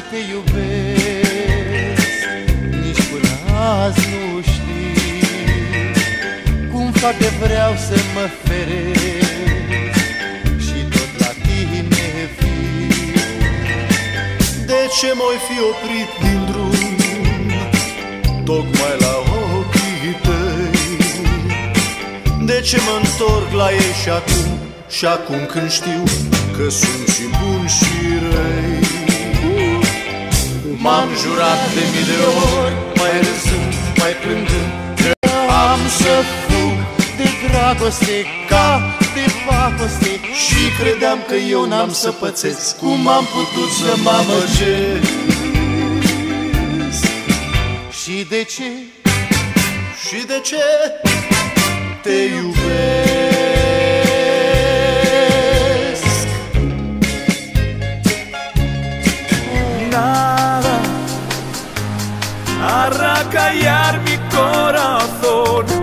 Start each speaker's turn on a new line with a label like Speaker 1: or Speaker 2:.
Speaker 1: te iubesc, nici până azi nu știi cum fac de vreau să mă feresc și tot la tine fiu.
Speaker 2: De ce m-oi fi oprit din drum tocmai la ochii tăi? De ce mă întorc la ei și acum când știu că sunt și buni și răi?
Speaker 1: M-am jurat de mii de ori, mai râzând, mai plângând, că am să fug de dragoste ca de pacoste. Și credeam că eu n-am să pățesc, cum am putut să mă amăgesc? Și de ce?
Speaker 2: Și de ce te iubesc?
Speaker 3: Nada arranca iar mi corazón.